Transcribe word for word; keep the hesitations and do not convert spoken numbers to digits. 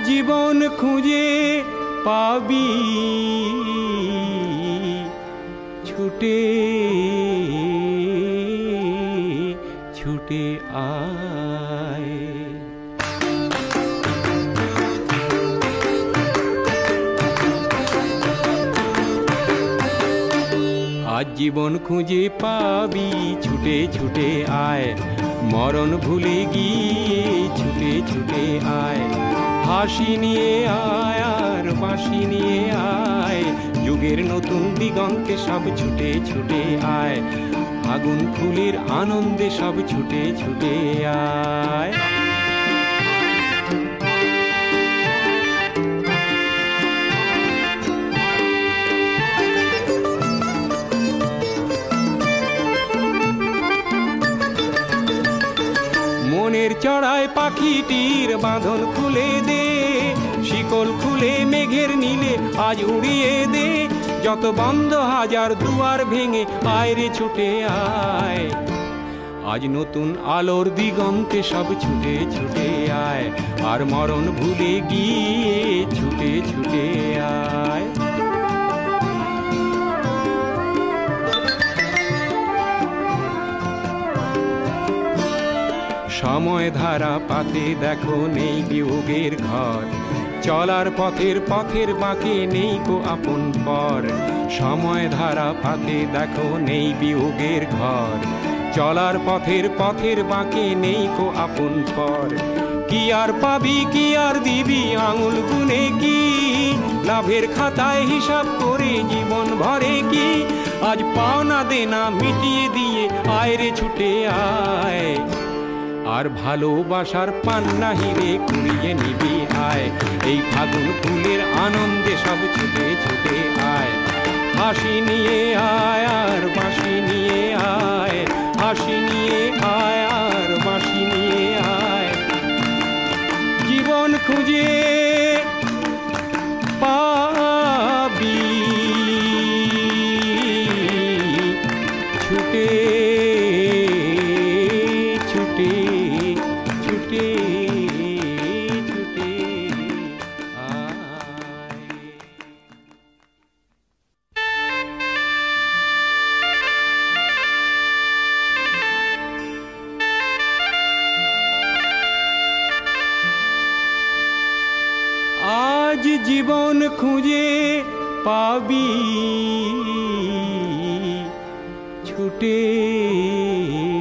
জীবন খুঁজে পাবি ছুটে ছুটে আয়। আজ জীবন খুঁজে পাবি ছুটে ছুটে আয়, মরণ ভুলে গিয়ে ছুটে ছুটে আয়। হাসি নিয়ে আয় আর বাঁশি নিয়ে আয়, যুগের নতুন দিগন্তে সব ছুটে ছুটে আয়। আগুন ফুলের আনন্দে সব ছুটে ছুটে আয়। মনের চড়ায় পাখিটির বাঁধন খুলে দে, শিকল খুলে মেঘের নীলে আজ উড়িয়ে দে। যত বন্ধ হাজার দুয়ার ভেঙে আয় রে ছুটে আয়, আজ নতুন আলোর দিগন্তে সব ছুটে ছুটে আয়। আর মরণ ভুলে গিয়ে ছুটে ছুটে আয়। সময় ধারা পাতে দেখো নেই বিয়োগের ঘর, চলার পথের পথের বাঁকে নেই কো আপন পর। সময় ধারা পাতে দেখো নেই বিয়োগের ঘর, চলার পথের পথের বাঁকে নেই কো আপন পর। কি আর পাবি কি আর দিবি আঙুল গুনে কি, লাভের খাতায় হিসাব করে জীবন ভরে কি। আজ পাওনা দেনা মিটিয়ে দিয়ে আয় রে ছুটে আয়, আর ভালোবাসার পান্না হিরে কুড়িয়ে নিবি আয়। এই ফাগুন ফুলের আনন্দে সব ছুটে ছুটে আয়। হাসি নিয়ে আয় আর বাঁশি নিয়ে আয়, হাসি নিয়ে আয় আর বাঁশি নিয়ে আয়। জীবন খুঁজে পাবি ছুটে ছুটে ছুটে ছুটে আয়। আজ জীবন খুঁজে পাবি ছুটে